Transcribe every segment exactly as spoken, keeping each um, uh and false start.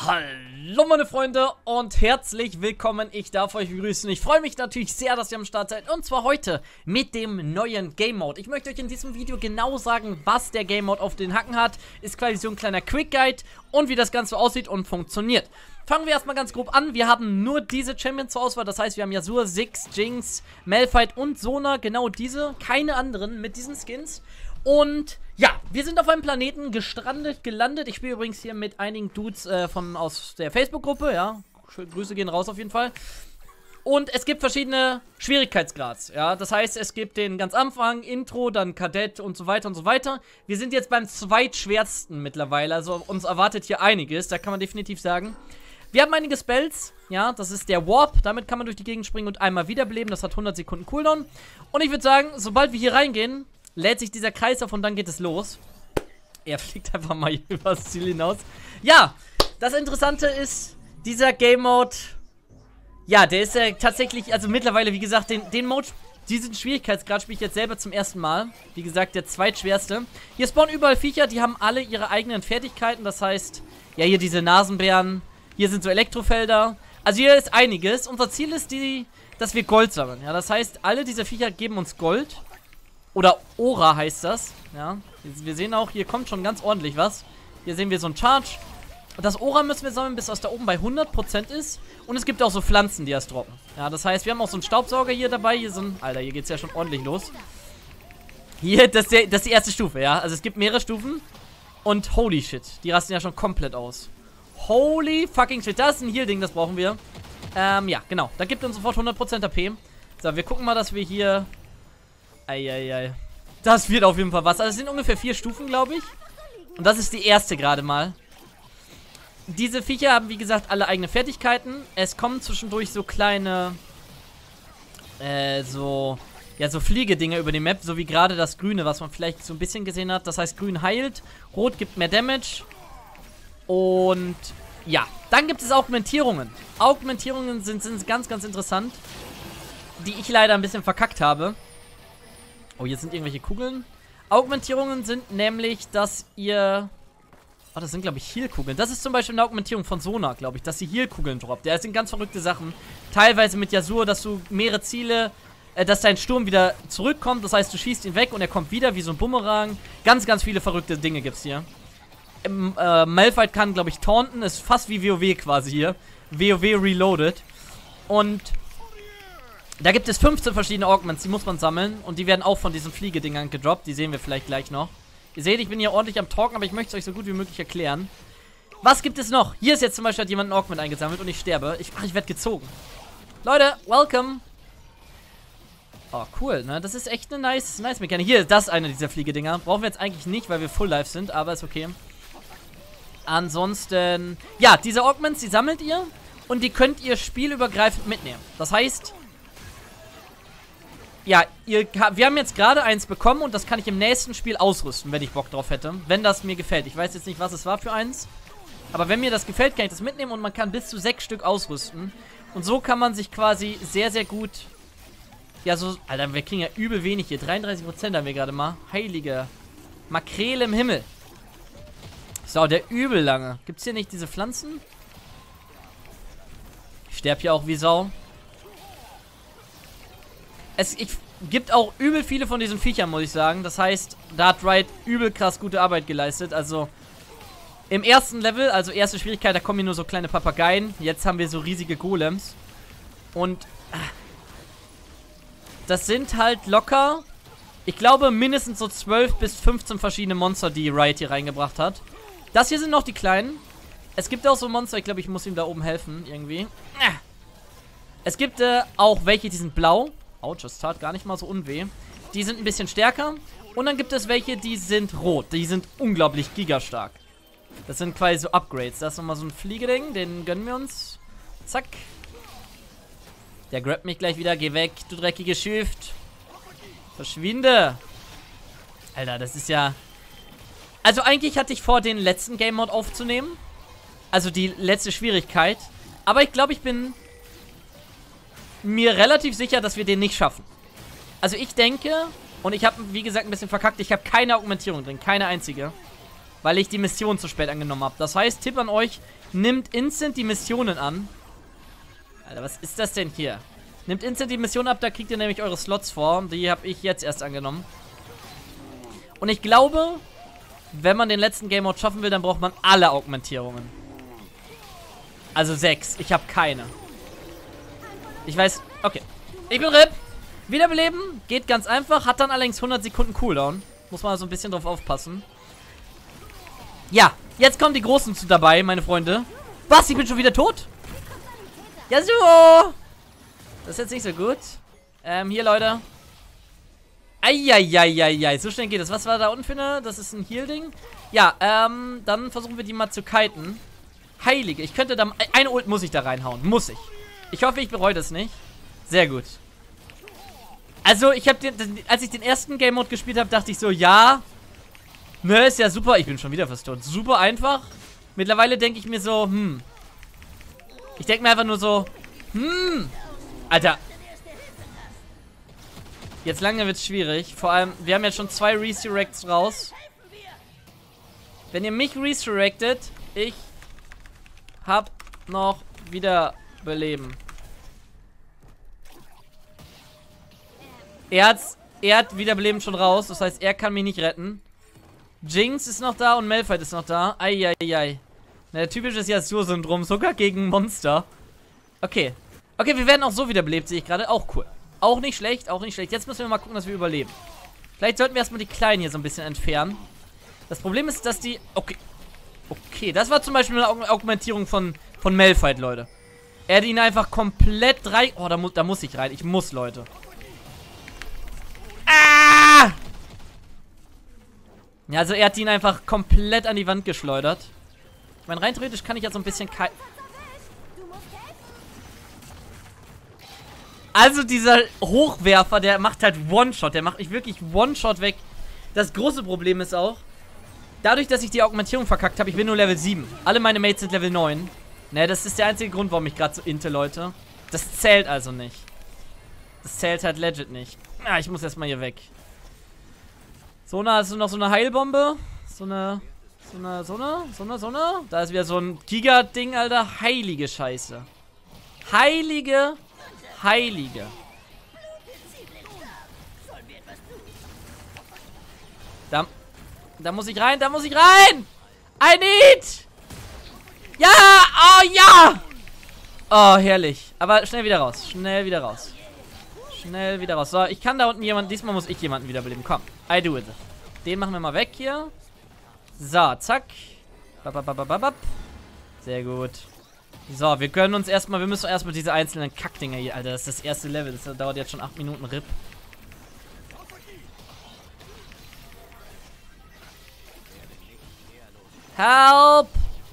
Hallo meine Freunde und herzlich willkommen, ich darf euch begrüßen. Ich freue mich natürlich sehr, dass ihr am Start seid und zwar heute mit dem neuen Game Mode. Ich möchte euch in diesem Video genau sagen, was der Game Mode auf den Hacken hat. Ist quasi so ein kleiner Quick Guide und wie das Ganze aussieht und funktioniert. Fangen wir erstmal ganz grob an. Wir haben nur diese Champions zur Auswahl, das heißt wir haben Yasuo, Ziggs, Jinx, Malphite und Sona, genau diese, keine anderen mit diesen Skins. Und ja, wir sind auf einem Planeten gestrandet, gelandet. Ich spiele übrigens hier mit einigen Dudes äh, von, aus der Facebook-Gruppe, ja. Schöne Grüße gehen raus auf jeden Fall. Und es gibt verschiedene Schwierigkeitsgrads, ja. Das heißt, es gibt den ganz Anfang, Intro, dann Kadett und so weiter und so weiter. Wir sind jetzt beim zweitschwersten mittlerweile, also uns erwartet hier einiges, da kann man definitiv sagen. Wir haben einige Spells, ja, das ist der Warp, damit kann man durch die Gegend springen und einmal wiederbeleben, das hat hundert Sekunden Cooldown. Und ich würde sagen, sobald wir hier reingehen, lädt sich dieser Kreis auf und dann geht es los. Er fliegt einfach mal über das Ziel hinaus. Ja, das Interessante ist, dieser Game Mode, ja, der ist ja tatsächlich, also mittlerweile, wie gesagt, den, den Mode, diesen Schwierigkeitsgrad spiele ich jetzt selber zum ersten Mal. Wie gesagt, der zweitschwerste. Hier spawnen überall Viecher, die haben alle ihre eigenen Fertigkeiten. Das heißt, ja, hier diese Nasenbären, hier sind so Elektrofelder. Also hier ist einiges. Unser Ziel ist, die, dass wir Gold sammeln. Ja, das heißt, alle diese Viecher geben uns Gold. Oder Aura heißt das, ja. Wir sehen auch, hier kommt schon ganz ordentlich was. Hier sehen wir so ein Charge. Und das Aura müssen wir sammeln, bis das da oben bei hundert Prozent ist. Und es gibt auch so Pflanzen, die das droppen. Ja, das heißt, wir haben auch so einen Staubsauger hier dabei. Hier so ein, Alter, hier geht's ja schon ordentlich los. Hier, das ist, der, das ist die erste Stufe, ja. Also es gibt mehrere Stufen. Und holy shit, die rasten ja schon komplett aus. Holy fucking shit, das ist ein Heal-Ding, das brauchen wir. Ähm, ja, genau. Da gibt uns sofort hundert Prozent A P. So, wir gucken mal, dass wir hier... Eieiei. Das wird auf jeden Fall was. Also es sind ungefähr vier Stufen, glaube ich. Und das ist die erste gerade mal. Diese Viecher haben, wie gesagt, alle eigene Fertigkeiten. Es kommen zwischendurch so kleine, äh, so, ja, so Fliegedinger über die Map. So wie gerade das Grüne, was man vielleicht so ein bisschen gesehen hat. Das heißt, Grün heilt, Rot gibt mehr Damage. Und, ja. Dann gibt es Augmentierungen. Augmentierungen sind, sind ganz, ganz interessant. Die ich leider ein bisschen verkackt habe. Oh, hier sind irgendwelche Kugeln. Augmentierungen sind nämlich, dass ihr... Oh, das sind, glaube ich, Heal-Kugeln. Das ist zum Beispiel eine Augmentierung von Sona, glaube ich, dass sie Heal-Kugeln droppt. Ja, das sind ganz verrückte Sachen. Teilweise mit Yasuo, dass du mehrere Ziele... Äh, dass dein Sturm wieder zurückkommt. Das heißt, du schießt ihn weg und er kommt wieder wie so ein Bumerang. Ganz, ganz viele verrückte Dinge gibt's hier. Ähm, äh, Malphite kann, glaube ich, taunten. Ist fast wie WoW quasi hier. WoW Reloaded. Und... Da gibt es fünfzehn verschiedene Augments, die muss man sammeln. Und die werden auch von diesen Fliegedingern gedroppt. Die sehen wir vielleicht gleich noch. Ihr seht, ich bin hier ordentlich am Talken, aber ich möchte es euch so gut wie möglich erklären. Was gibt es noch? Hier ist jetzt zum Beispiel, hat jemand ein Augment eingesammelt und ich sterbe. Ich, ach, ich werde gezogen. Leute, welcome. Oh, cool, ne? Das ist echt eine nice, nice Mechanik. Hier ist das eine dieser Fliegedinger. Brauchen wir jetzt eigentlich nicht, weil wir Full Life sind, aber ist okay. Ansonsten, ja, diese Augments, die sammelt ihr. Und die könnt ihr spielübergreifend mitnehmen. Das heißt... Ja, ihr, wir haben jetzt gerade eins bekommen und das kann ich im nächsten Spiel ausrüsten, wenn ich Bock drauf hätte. Wenn das mir gefällt. Ich weiß jetzt nicht, was es war für eins. Aber wenn mir das gefällt, kann ich das mitnehmen und man kann bis zu sechs Stück ausrüsten. Und so kann man sich quasi sehr, sehr gut... Ja, so... Alter, wir kriegen ja übel wenig hier. dreiunddreißig Prozent haben wir gerade mal. Heilige Makrele im Himmel. So, der übel lange. Gibt's hier nicht diese Pflanzen? Ich sterbe hier auch wie Sau. Es ich, gibt auch übel viele von diesen Viechern, muss ich sagen. Das heißt, da hat Riot übel krass gute Arbeit geleistet. Also, im ersten Level, also erste Schwierigkeit, da kommen hier nur so kleine Papageien. Jetzt haben wir so riesige Golems. Und das sind halt locker, ich glaube, mindestens so zwölf bis fünfzehn verschiedene Monster, die Riot hier reingebracht hat. Das hier sind noch die kleinen. Es gibt auch so Monster, ich glaube, ich muss ihm da oben helfen, irgendwie. Es gibt äh, auch welche, die sind blau. Autsch, das tat gar nicht mal so unweh. Die sind ein bisschen stärker. Und dann gibt es welche, die sind rot. Die sind unglaublich gigastark. Das sind quasi so Upgrades. Da ist nochmal so ein Fliegeding. Den gönnen wir uns. Zack. Der grabt mich gleich wieder. Geh weg, du dreckige Schüft. Verschwinde. Alter, das ist ja... Also eigentlich hatte ich vor, den letzten Game Mode aufzunehmen. Also die letzte Schwierigkeit. Aber ich glaube, ich bin... mir relativ sicher, dass wir den nicht schaffen. Also ich denke, und ich habe, wie gesagt, ein bisschen verkackt, ich habe keine Augmentierung drin, keine einzige. weil ich die Mission zu spät angenommen habe. Das heißt, Tipp an euch, nimmt instant die Missionen an. Alter, was ist das denn hier? Nimmt instant die Mission ab, da kriegt ihr nämlich eure Slots vor. Die habe ich jetzt erst angenommen. Und ich glaube, wenn man den letzten Game Mode schaffen will, dann braucht man alle Augmentierungen. Also sechs. Ich habe keine. Ich weiß, okay. Ich bin R I P. Wiederbeleben, geht ganz einfach, hat dann allerdings hundert Sekunden Cooldown. Muss man also ein bisschen drauf aufpassen. Ja, jetzt kommen die Großen zu dabei, meine Freunde. Was, ich bin schon wieder tot? Ja, so. Das ist jetzt nicht so gut. Ähm, hier, Leute. Eieieiei, so schnell geht es. Was war da unten für eine? Das ist ein Heal-Ding. Ja, ähm, dann versuchen wir die mal zu kiten. Heilige, ich könnte da... Eine Ult muss ich da reinhauen, muss ich. Ich hoffe, ich bereue das nicht. Sehr gut. Also, ich habe den... Als ich den ersten Game Mode gespielt habe, dachte ich so, ja... Ne, ist ja super. Ich bin schon wieder fast tot. Super einfach. Mittlerweile denke ich mir so, hm... Ich denke mir einfach nur so, hm... Alter... Jetzt lange wird es schwierig. Vor allem, wir haben jetzt schon zwei Resurrects raus. Wenn ihr mich resurrectet, ich hab noch Wiederbeleben. Er hat's, er hat Wiederbeleben schon raus, das heißt, er kann mich nicht retten. Jinx ist noch da und Malphite ist noch da. Eieiei. Na, der typische Yasuo-Syndrom, sogar gegen Monster. Okay. Okay, wir werden auch so wiederbelebt, sehe ich gerade. Auch cool. Auch nicht schlecht, auch nicht schlecht. Jetzt müssen wir mal gucken, dass wir überleben. Vielleicht sollten wir erstmal die Kleinen hier so ein bisschen entfernen. Das Problem ist, dass die... Okay. Okay, das war zum Beispiel eine Aug Augmentierung von, von Malphite, Leute. Er hat ihn einfach komplett rein... Oh, da, mu da muss ich rein. Ich muss, Leute. Ah! Ja, also er hat ihn einfach komplett an die Wand geschleudert. Ich meine, rein theoretisch kann ich ja so ein bisschen... Also dieser Hochwerfer, der macht halt One-Shot. Der macht mich wirklich One-Shot weg. Das große Problem ist auch, dadurch, dass ich die Augmentierung verkackt habe, ich bin nur Level sieben. Alle meine Mates sind Level neun. Ne, das ist der einzige Grund, warum ich gerade so inte, Leute. Das zählt also nicht. Das zählt halt legit nicht. Ah, ich muss erstmal hier weg. So eine, hast du noch so eine Heilbombe? So eine, so eine, so eine, so eine, so eine? Da ist wieder so ein Giga-Ding, Alter. Heilige Scheiße. Heilige Heilige. Da, da muss ich rein, da muss ich rein! I need! Ja! Oh, ja! Oh, herrlich. Aber schnell wieder raus. Schnell wieder raus. Schnell wieder raus. So, ich kann da unten jemanden... Diesmal muss ich jemanden wiederbeleben. Komm. I do it. Den machen wir mal weg hier. So, zack. Bababababab. Sehr gut. So, wir können uns erstmal, wir müssen erstmal diese einzelnen Kackdinger hier, Alter, das ist das erste Level, das dauert jetzt schon acht Minuten, R I P. Help!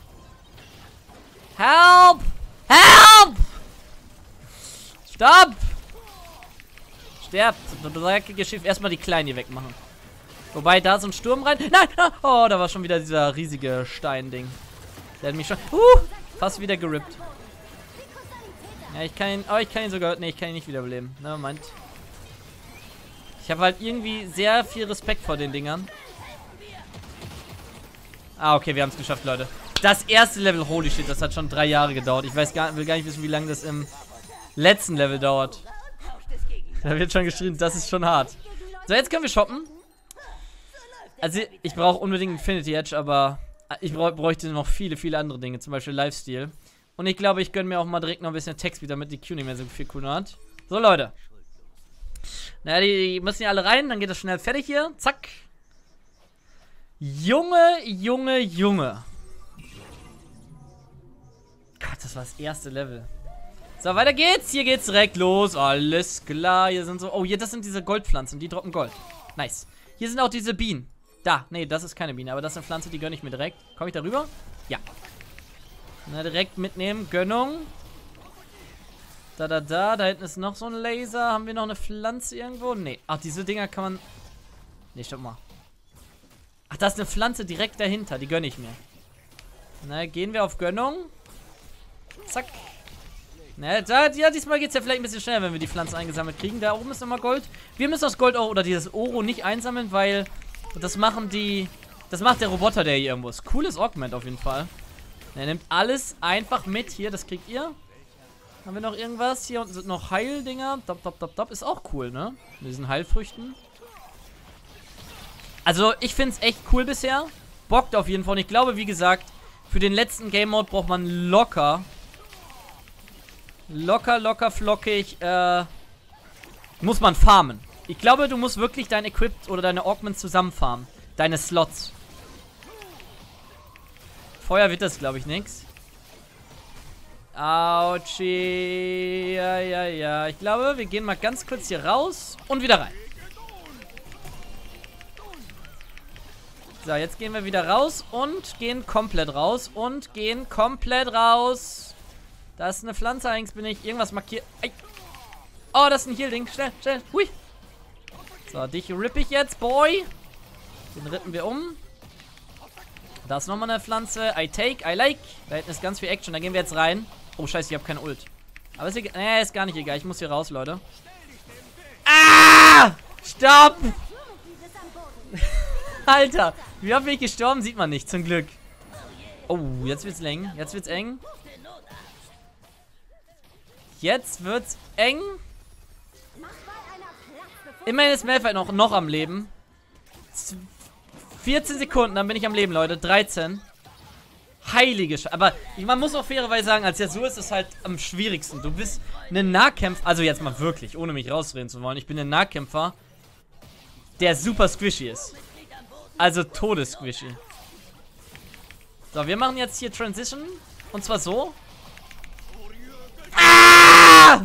Help! Help! Stopp! Sterbt! Das dreckige Schiff, erstmal die Kleinen hier wegmachen. Wobei, da so ein Sturm rein... Nein! Oh, da war schon wieder dieser riesige Steinding. Der hat mich schon... Uh! Fast wieder gerippt. Ja, ich kann ihn... Oh, ich kann ihn sogar... Ne, ich kann ihn nicht wiederbeleben. Ne, meint. Ich habe halt irgendwie sehr viel Respekt vor den Dingern. Ah, okay, wir haben es geschafft, Leute. Das erste Level, holy shit, das hat schon drei Jahre gedauert. Ich weiß gar, will gar nicht wissen, wie lange das im letzten Level dauert. Da wird schon geschrien, das ist schon hart. So, jetzt können wir shoppen. Also, ich brauche unbedingt Infinity Edge, aber... Ich bräuchte noch viele, viele andere Dinge, zum Beispiel Lifesteal. Und ich glaube, ich gönne mir auch mal direkt noch ein bisschen Text, damit die Q nicht mehr so viel cool hat. So, Leute. Naja, die, die müssen ja alle rein, dann geht das schnell fertig hier. Zack. Junge, Junge, Junge. Gott, das war das erste Level. So, weiter geht's. Hier geht's direkt los. Alles klar. Hier sind so... Oh, hier, das sind diese Goldpflanzen. Die droppen Gold. Nice. Hier sind auch diese Bienen. Da, nee, das ist keine Biene, aber das ist eine Pflanze, die gönne ich mir direkt. Komme ich da rüber? Ja. Na, direkt mitnehmen. Gönnung. Da, da, da. Da hinten ist noch so ein Laser. Haben wir noch eine Pflanze irgendwo? Nee. Ach, diese Dinger kann man... Nee, stopp mal. Ach, da ist eine Pflanze direkt dahinter. Die gönne ich mir. Na, gehen wir auf Gönnung. Zack. Na, da, ja, diesmal geht es ja vielleicht ein bisschen schneller, wenn wir die Pflanzen eingesammelt kriegen. Da oben ist nochmal Gold. Wir müssen das Gold auch, oder dieses Oro nicht einsammeln, weil... Das machen die Das macht der Roboter, der hier irgendwo ist. Cooles Augment auf jeden Fall. Er nimmt alles einfach mit. Hier, das kriegt ihr. Haben wir noch irgendwas? Hier unten sind noch Heildinger. Dop, dop, dop, dop. Ist auch cool, ne? Mit diesen Heilfrüchten. Also, ich finde es echt cool bisher. Bockt auf jeden Fall. Und ich glaube, wie gesagt, für den letzten Game Mode braucht man locker. Locker, locker, flockig. Äh, muss man farmen. Ich glaube, du musst wirklich dein Equip oder deine Augments zusammen farmen. Deine Slots. Feuer wird das, glaube ich, nix. Autschi. Ja, ja, ja. Ich glaube, wir gehen mal ganz kurz hier raus und wieder rein. So, jetzt gehen wir wieder raus und gehen komplett raus und gehen komplett raus. Da ist eine Pflanze, allerdings bin ich irgendwas markiert. Ei. Oh, das ist ein Heal-Ding. Schnell, schnell. Hui. So, dich rippe ich jetzt, Boy. Den rippen wir um. Da ist nochmal eine Pflanze. I take, I like. Da hinten ist ganz viel Action. Da gehen wir jetzt rein. Oh, scheiße, ich habe keine Ult. Aber ist egal. Nee, ist gar nicht egal. Ich muss hier raus, Leute. Ah! Stopp! Alter, wie oft bin ich gestorben? Sieht man nicht, zum Glück. Oh, jetzt wird's eng. Jetzt wird's eng. Jetzt wird's eng. Immerhin ist Malphite noch, noch am Leben. vierzehn Sekunden, dann bin ich am Leben, Leute. dreizehn. Heilige Sch... Aber man muss auch fairerweise sagen, als Yasuo ist es halt am schwierigsten. Du bist ein Nahkämpfer... Also jetzt mal wirklich, ohne mich rausreden zu wollen. Ich bin ein Nahkämpfer, der super squishy ist. Also todessquishy. So, wir machen jetzt hier Transition. Und zwar so. Ah!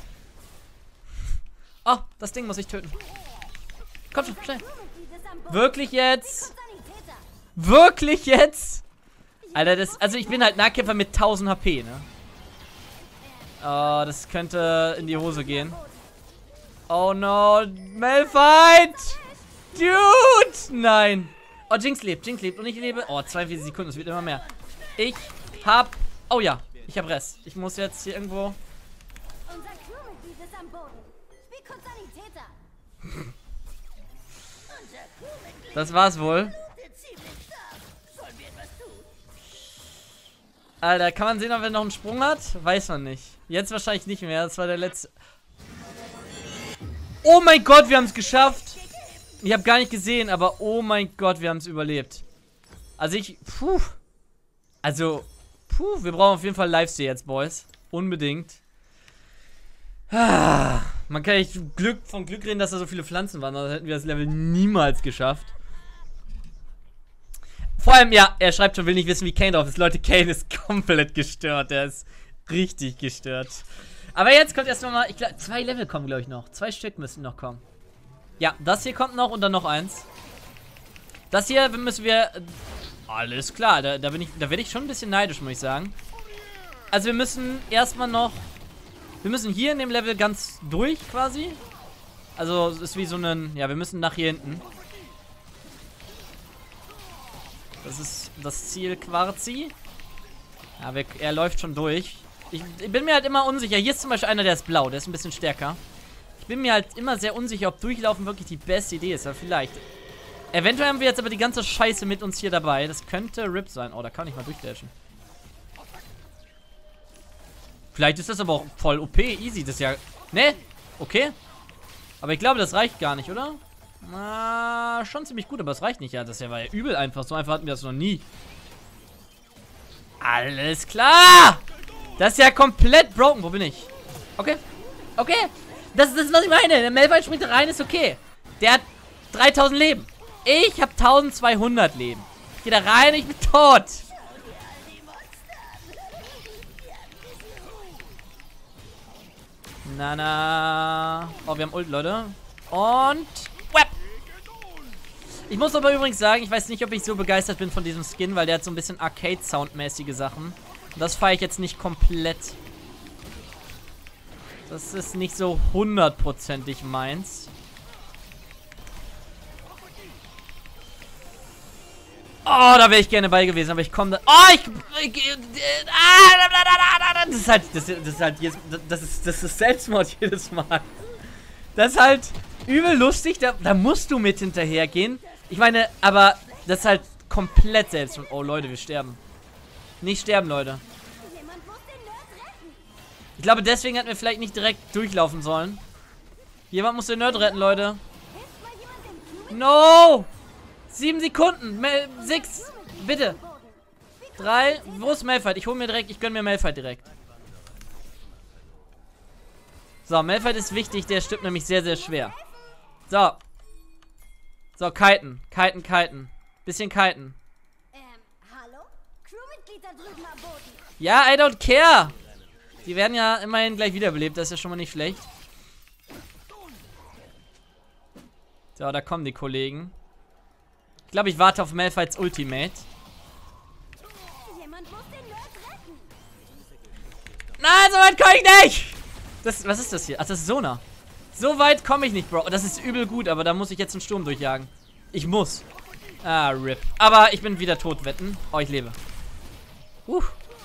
Oh, das Ding muss ich töten. Komm schon, schnell. Wirklich jetzt? Wirklich jetzt? Alter, das... Also ich bin halt Nahkämpfer mit tausend H P, ne? Oh, das könnte in die Hose gehen. Oh no, Malphite! Dude! Nein. Oh, Jinx lebt, Jinx lebt und ich lebe. Oh, zwei Sekunden, es wird immer mehr. Ich hab... Oh ja, ich hab Rest. Ich muss jetzt hier irgendwo... Unser Crewmitglied ist am Boden. Spiel kurz Sanitäter. Das war's wohl. Alter, kann man sehen, ob er noch einen Sprung hat? Weiß man nicht. Jetzt wahrscheinlich nicht mehr. Das war der letzte... Oh mein Gott, wir haben es geschafft. Ich habe gar nicht gesehen, aber oh mein Gott, wir haben es überlebt. Also ich... Puh. Also... Puh, wir brauchen auf jeden Fall Lifesteal jetzt, Boys. Unbedingt. Ah, man kann echt Glück, von Glück reden, dass da so viele Pflanzen waren. Sonst hätten wir das Level niemals geschafft. Vor allem, ja, er schreibt schon, will nicht wissen, wie Kayn drauf ist. Leute, Kayn ist komplett gestört. Der ist richtig gestört. Aber jetzt kommt erst nochmal, ich glaube, zwei Level kommen, glaube ich, noch. Zwei Stück müssen noch kommen. Ja, das hier kommt noch und dann noch eins. Das hier müssen wir... Alles klar, da, da bin ich, da werde ich schon ein bisschen neidisch, muss ich sagen. Also wir müssen erstmal noch... Wir müssen hier in dem Level ganz durch, quasi. Also es ist wie so ein... Ja, wir müssen nach hier hinten. Das ist das Ziel quasi. Ja, wir, er läuft schon durch. Ich, ich bin mir halt immer unsicher. Hier ist zum Beispiel einer, der ist blau. Der ist ein bisschen stärker. Ich bin mir halt immer sehr unsicher, ob Durchlaufen wirklich die beste Idee ist. Aber vielleicht. Eventuell haben wir jetzt aber die ganze Scheiße mit uns hier dabei. Das könnte R I P sein. Oh, da kann ich mal durchdashen. Vielleicht ist das aber auch voll O P. Easy. Das ist ja... Ne? Okay. Aber ich glaube, das reicht gar nicht, oder? Na, schon ziemlich gut, aber es reicht nicht. Ja, das war ja übel einfach. So einfach hatten wir das noch nie. Alles klar! Das ist ja komplett broken. Wo bin ich? Okay. Okay. Das, das ist, was ich meine. Der Malphite springt da rein, ist okay. Der hat dreitausend Leben. Ich habe eintausendzweihundert Leben. Ich gehe da rein, ich bin tot. Na, na. Oh, wir haben Ult, Leute. Und... Web. Ich muss aber übrigens sagen, ich weiß nicht, ob ich so begeistert bin von diesem Skin, weil der hat so ein bisschen Arcade-Sound-mäßige Sachen. Und das feiere ich jetzt nicht komplett. Das ist nicht so hundertprozentig meins. Oh, da wäre ich gerne bei gewesen, aber ich komme da... Oh, ich... ich ah, das ist halt... Das, das ist halt jetzt... Das ist, das ist Selbstmord jedes Mal. Das ist halt übel lustig. Da, da musst du mit hinterhergehen. Ich meine, aber das ist halt komplett selbst. Oh, Leute, wir sterben. Nicht sterben, Leute. Jemand muss den Nerd retten. Ich glaube, deswegen hätten wir vielleicht nicht direkt durchlaufen sollen. Jemand muss den Nerd retten, Leute. Hilft mal jemand dem Crewmitglied No! Sieben Sekunden. Mel sechs. Bitte. am Boden. Drei. Wo ist Malphite? Ich hole mir direkt, ich gönne mir Malphite direkt. So, Malphite ist wichtig, der stirbt nämlich sehr, sehr schwer. So. So, kiten. Kiten, kiten. Bisschen kiten. Ähm, hallo? Crewmitglied da drüben am Boden. Ja, I don't care. Die werden ja immerhin gleich wiederbelebt, das ist ja schon mal nicht schlecht. So, da kommen die Kollegen. Ich glaube, ich warte auf Malphites Ultimate. Jemand muss den Nerd retten. Nein, so weit komme ich nicht! Das, was ist das hier? Ach, das ist Sona. So weit komme ich nicht, Bro. Das ist übel gut, aber da muss ich jetzt einen Sturm durchjagen. Ich muss. Ah, R I P. Aber ich bin wieder tot, wetten. Oh, ich lebe. Uh.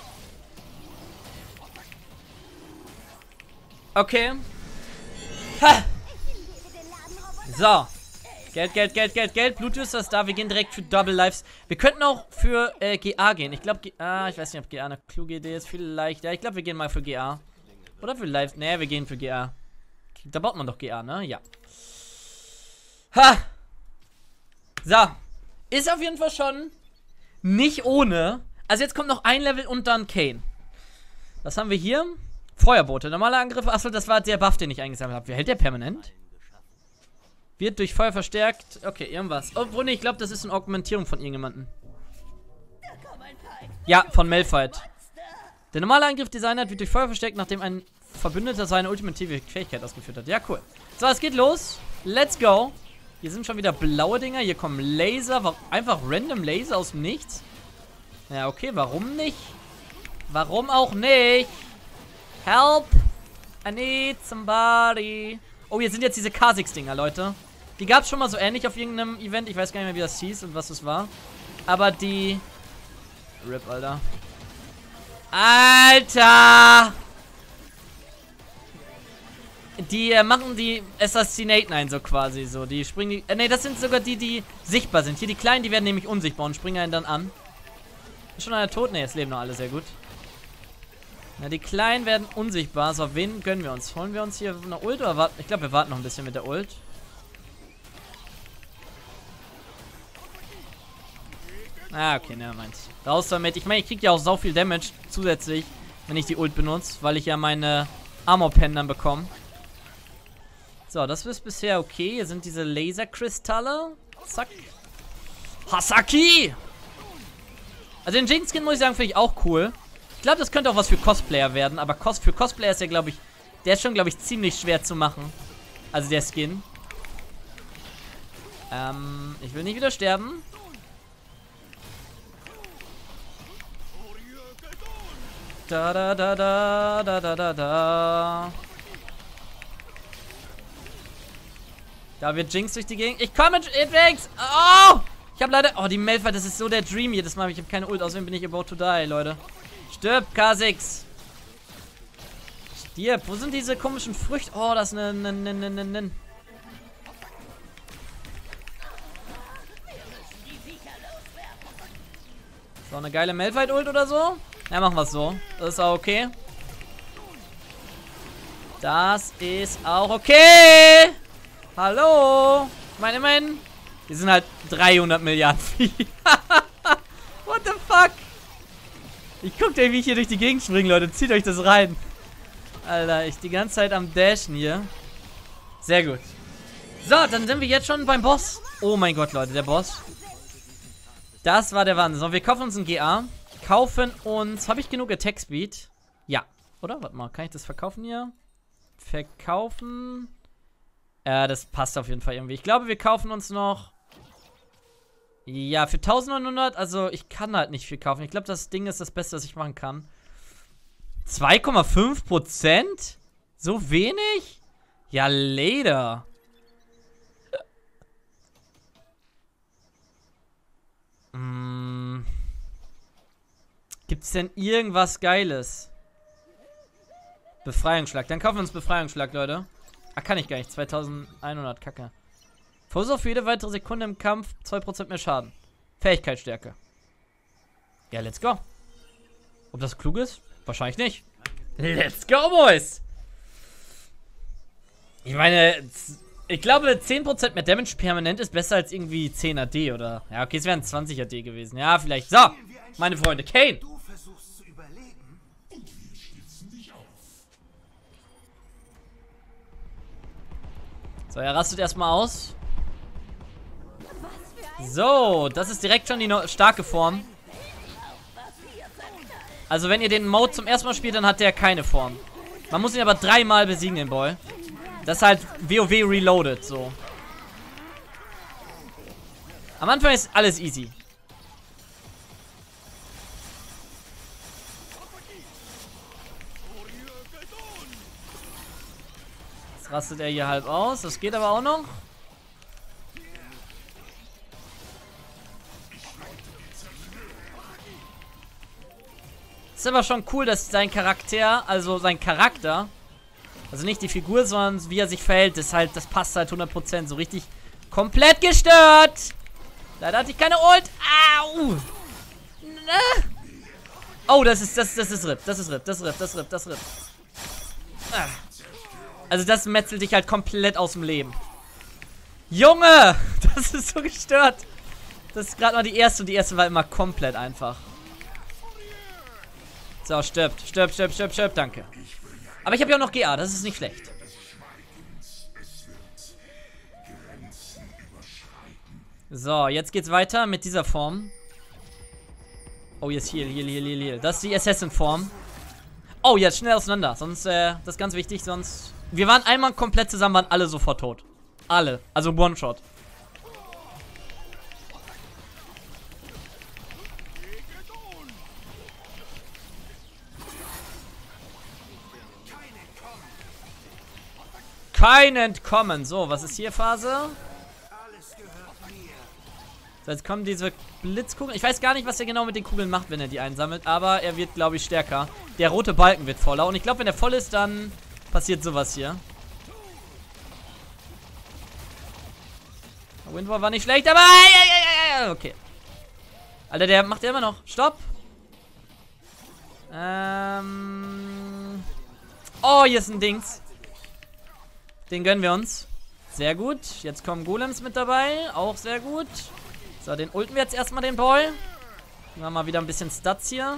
Okay. Ha. So. Geld, Geld, Geld, Geld, Geld. Blutjuicer ist da. Wir gehen direkt für Double Lives. Wir könnten auch für äh, G A gehen. Ich glaube, ah, ich weiß nicht, ob G A eine kluge Idee ist. Vielleicht. Ja, ich glaube, wir gehen mal für G A. Oder für Lives. Nee, wir gehen für G A. Da baut man doch G A, ne? Ja. Ha! So. Ist auf jeden Fall schon nicht ohne. Also jetzt kommt noch ein Level und dann Kayn. Was haben wir hier? Feuerboote. Normale Angriffe. Achso, das war der Buff, den ich eingesammelt habe. Wie hält der permanent? Wird durch Feuer verstärkt. Okay, irgendwas. Obwohl, nee, ich glaube, das ist eine Augmentierung von irgendjemandem. Ja, von Malphite. Der normale Angriff Designer wird durch Feuer verstärkt, nachdem ein Verbündeter seine ultimative Fähigkeit ausgeführt hat. Ja, cool. So, es geht los. Let's go. Hier sind schon wieder blaue Dinger. Hier kommen Laser. Einfach random Laser aus dem Nichts. Ja, okay. Warum nicht? Warum auch nicht? Help. I need somebody. Oh, hier sind jetzt diese Kha'Zix-Dinger, Leute. Die gab es schon mal so ähnlich auf irgendeinem Event. Ich weiß gar nicht mehr, wie das hieß und was das war. Aber die... R I P, Alter. Alter! Die äh, machen die Assassinaten ein, so quasi so. Die springen die... Äh, ne, das sind sogar die, die sichtbar sind. Hier die Kleinen, die werden nämlich unsichtbar und springen einen dann an. Ist schon einer tot? Ne, jetzt leben noch alle, sehr gut. Na, die Kleinen werden unsichtbar. So, wen gönnen wir uns? Holen wir uns hier eine Ult oder warten? Ich glaube, wir warten noch ein bisschen mit der Ult. Ah, okay, ne, meins. Raus damit. Ich meine, ich kriege ja auch sau viel Damage zusätzlich, wenn ich die Ult benutze, weil ich ja meine Armor-Pen dann bekomme. So, das ist bisher okay. Hier sind diese Laserkristalle. Zack. Hasaki! Also den Jinx-Skin, muss ich sagen, finde ich auch cool. Ich glaube, das könnte auch was für Cosplayer werden, aber Cos für Cosplayer ist ja, glaube ich, der ist schon, glaube ich, ziemlich schwer zu machen. Also der Skin. Ähm, ich will nicht wieder sterben. Da da da da da da da da. Da wird Jinx durch die Gegend. Ich komme mit Jinx! Oh! Ich habe leider... Oh, die Malphite, das ist so der Dream jedes Mal. Ich habe keine Ult, außerdem bin ich about to die, Leute. Stirb, Kha'Zix. Stirb. Wo sind diese komischen Früchte? Oh, das ist eine... Ne, ne, ne, ne, ne. So, eine geile Malphite-Ult oder so? Ja, machen wir es so. Das ist auch okay. Das ist auch okay. Hallo. Ich meine, immerhin. Wir sind halt dreihundert Milliarden Vieh. What the fuck? Ich guckt euch, wie ich hier durch die Gegend springe, Leute. Zieht euch das rein. Alter, ich die ganze Zeit am Dashen hier. Sehr gut. So, dann sind wir jetzt schon beim Boss. Oh mein Gott, Leute, der Boss. Das war der Wahnsinn. So, wir kaufen uns ein G A. Kaufen uns... Habe ich genug Attack Speed? Ja. Oder? Warte mal, kann ich das verkaufen hier? Verkaufen... Äh, das passt auf jeden Fall irgendwie. Ich glaube, wir kaufen uns noch... Ja, für neunzehnhundert, also ich kann halt nicht viel kaufen. Ich glaube, das Ding ist das Beste, was ich machen kann. zwei Komma fünf Prozent? So wenig? Ja, leider. Hm. Gibt es denn irgendwas Geiles? Befreiungsschlag. Dann kaufen wir uns Befreiungsschlag, Leute. Ah, kann ich gar nicht. zweitausendeinhundert, Kacke. Verursacht für jede weitere Sekunde im Kampf zwei Prozent mehr Schaden. Fähigkeitsstärke. Ja, let's go. Ob das klug ist? Wahrscheinlich nicht. Let's go, Boys! Ich meine, ich glaube, zehn Prozent mehr Damage permanent ist besser als irgendwie zehn A D oder... Ja, okay, es wären zwanzig A D gewesen. Ja, vielleicht. So, meine Freunde, Kayn. So, er rastet erstmal aus. So, das ist direkt schon die no starke Form. Also wenn ihr den Mode zum ersten Mal spielt, dann hat der keine Form. Man muss ihn aber dreimal besiegen, den Boy. Das ist halt WoW Reloaded, so. Am Anfang ist alles easy. Jetzt rastet er hier halb aus. Das geht aber auch noch. Ist aber schon cool, dass sein Charakter, also sein Charakter, also nicht die Figur, sondern wie er sich verhält, ist halt, das passt halt hundert Prozent. So richtig komplett gestört. Leider hatte ich keine Ult. Au! Oh, das ist, das, das ist R I P. Das ist R I P, das ist R I P, das ist R I P, das ist R I P. Also das metzelt dich halt komplett aus dem Leben. Junge! Das ist so gestört. Das ist gerade mal die erste und die erste war immer komplett einfach. So, stirbt, stirbt, stirbt, stirbt, stirbt, danke. Aber ich habe ja auch noch G A, das ist nicht schlecht. So, jetzt geht's weiter mit dieser Form. Oh, jetzt hier, hier, hier, hier, hier. Das ist die Assassin-Form. Oh, jetzt schnell auseinander, sonst, äh, das ist ganz wichtig, sonst... Wir waren einmal komplett zusammen, waren alle sofort tot. Alle, also One-Shot. Kein Entkommen. So, was ist hier Phase? So, jetzt kommen diese Blitzkugeln. Ich weiß gar nicht, was er genau mit den Kugeln macht, wenn er die einsammelt. Aber er wird, glaube ich, stärker. Der rote Balken wird voller. Und ich glaube, wenn er voll ist, dann passiert sowas hier. Windwall war nicht schlecht, aber... Okay. Alter, der macht ja immer noch. Stopp. Ähm... Oh, hier ist ein Dings. Den gönnen wir uns. Sehr gut. Jetzt kommen Golems mit dabei. Auch sehr gut. So, den ulten wir jetzt erstmal, den Boy. Machen wir mal wieder ein bisschen Stats hier.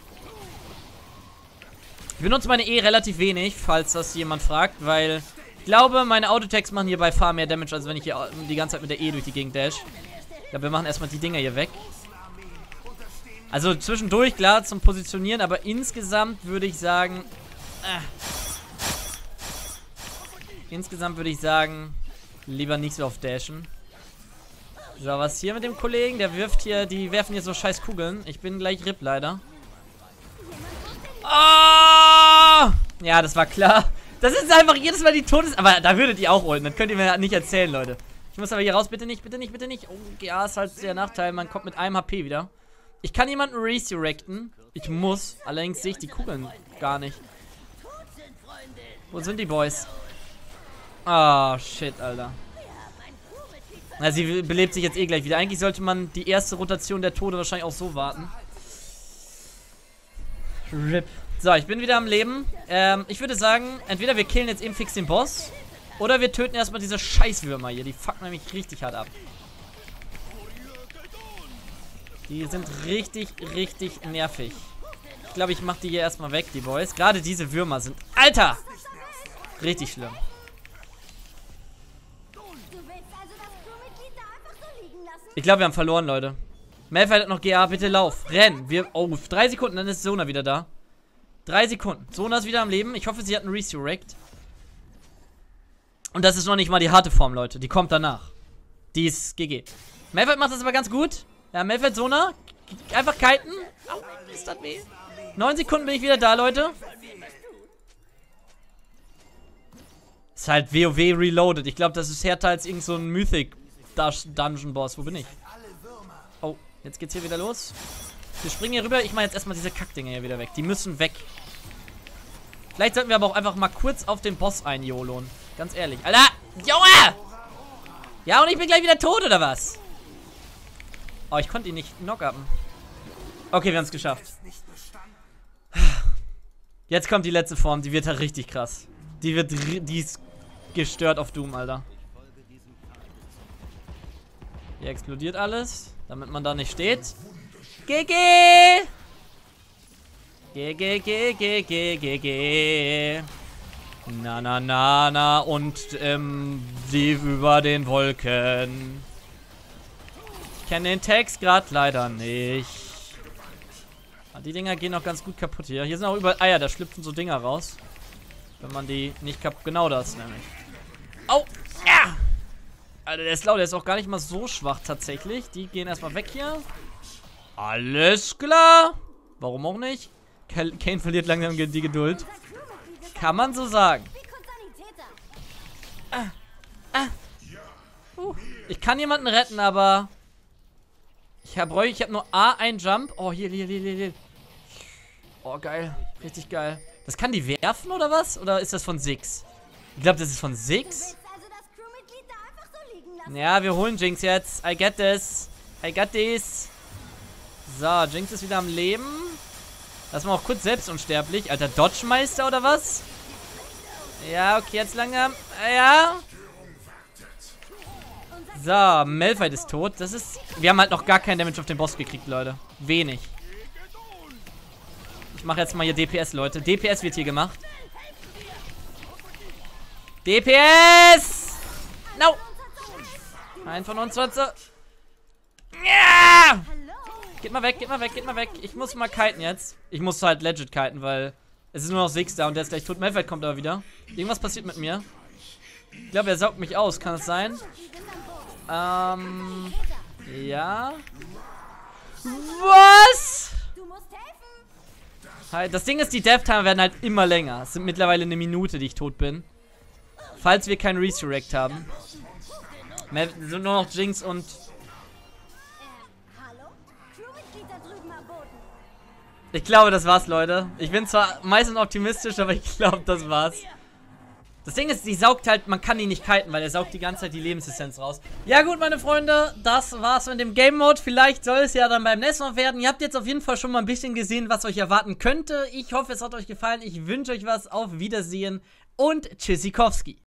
Ich benutze meine E relativ wenig, falls das jemand fragt, weil ich glaube, meine Autotext machen hier bei far mehr Damage, als wenn ich hier die ganze Zeit mit der E durch die Gegend dash. Ich glaube, wir machen erstmal die Dinger hier weg. Also zwischendurch, klar, zum Positionieren, aber insgesamt würde ich sagen... Äh, insgesamt würde ich sagen, lieber nicht so auf Dashen. So, was hier mit dem Kollegen? Der wirft hier, die werfen hier so scheiß Kugeln. Ich bin gleich R I P leider. Oh! Ja, das war klar. Das ist einfach jedes Mal die Todes... Aber da würdet ihr auch ulten. Das könnt ihr mir nicht erzählen, Leute. Ich muss aber hier raus. Bitte nicht, bitte nicht, bitte nicht. Oh, G A ist halt der Nachteil. Man kommt mit einem H P wieder. Ich kann jemanden resurrecten. Ich muss. Allerdings sehe ich die Kugeln gar nicht. Wo sind die Boys? Ah, oh, shit, Alter. Na, sie belebt sich jetzt eh gleich wieder. Eigentlich sollte man die erste Rotation der Tode wahrscheinlich auch so warten. R I P. So, ich bin wieder am Leben. Ähm, ich würde sagen, entweder wir killen jetzt eben fix den Boss, oder wir töten erstmal diese Scheißwürmer hier. Die fucken nämlich richtig hart ab. Die sind richtig, richtig nervig. Ich glaube, ich mache die hier erstmal weg, die Boys. Gerade diese Würmer sind... Alter! Richtig schlimm. Ich glaube, wir haben verloren, Leute. Malphite hat noch G A, bitte lauf. Renn. Wir, oh, drei Sekunden, dann ist Sona wieder da. Drei Sekunden. Sona ist wieder am Leben. Ich hoffe, sie hat einen Resurrect. Und das ist noch nicht mal die harte Form, Leute. Die kommt danach. Die ist G G. Malphite macht das aber ganz gut. Ja, Malphite, Sona. Einfach kiten. Au, ist das weh. Neun Sekunden bin ich wieder da, Leute. Ist halt WoW Reloaded. Ich glaube, das ist härter als irgend so ein Mythic Dungeon Boss. Wo bin ich? Oh, jetzt geht's hier wieder los. Wir springen hier rüber. Ich mache jetzt erstmal diese Kackdinger hier wieder weg. Die müssen weg. Vielleicht sollten wir aber auch einfach mal kurz auf den Boss einjoloen. Ganz ehrlich. Alter! Junge! Ja, und ich bin gleich wieder tot, oder was? Oh, ich konnte ihn nicht knock-upen. Okay, wir haben es geschafft. Jetzt kommt die letzte Form. Die wird halt richtig krass. Die wird, die ist gestört auf Doom, Alter. Hier explodiert alles, damit man da nicht steht. G G! G G, G G, G G, G. Na, na, na, na. Und ähm, sie über den Wolken. Ich kenne den Text gerade leider nicht. Die Dinger gehen auch ganz gut kaputt hier. Hier sind auch überall Eier, da schlüpfen so Dinger raus. Wenn man die nicht kaputt... Genau das nämlich. Au! Ja! Alter, der ist laut, der ist auch gar nicht mal so schwach tatsächlich. Die gehen erstmal weg hier. Alles klar! Warum auch nicht? Kane verliert langsam die Geduld. Kann man so sagen. Ah, ah. Uh, ich kann jemanden retten, aber... Ich habe ich hab nur A, ein Jump. Oh, hier, hier, hier, hier, hier. Oh, geil. Richtig geil. Das kann die werfen, oder was? Oder ist das von Six? Ich glaube, das ist von Six. Ja, wir holen Jinx jetzt. I get this. I got this. So, Jinx ist wieder am Leben. Lass mal auch kurz selbst unsterblich. Alter, Dodge-Meister oder was? Ja, okay, jetzt langsam. Ja. So, Malphite ist tot. Das ist... Wir haben halt noch gar keinen Damage auf den Boss gekriegt, Leute. Wenig. Ich mache jetzt mal hier D P S, Leute. D P S wird hier gemacht. D P S! No! Ein von uns wird so... Ja! Geht mal weg, geht mal weg, geht mal weg. Ich muss mal kiten jetzt. Ich muss halt legit kiten, weil... Es ist nur noch Six da und der ist gleich tot. Malphite kommt aber wieder. Irgendwas passiert mit mir. Ich glaube, er saugt mich aus. Kann es sein? Ähm... Ja... Was? Halt, das Ding ist, die Death-Timer werden halt immer länger. Es sind mittlerweile eine Minute, die ich tot bin. Falls wir keinen Resurrect haben. Es sind nur noch Jinx und... Ich glaube, das war's, Leute. Ich bin zwar meistens optimistisch, aber ich glaube, das war's. Das Ding ist, die saugt halt, man kann die nicht kiten, weil er saugt die ganze Zeit die Lebensessenz raus. Ja gut, meine Freunde, das war's mit dem Game Mode. Vielleicht soll es ja dann beim nächsten Mal werden. Ihr habt jetzt auf jeden Fall schon mal ein bisschen gesehen, was euch erwarten könnte. Ich hoffe, es hat euch gefallen. Ich wünsche euch was. Auf Wiedersehen und Tschüssikowski.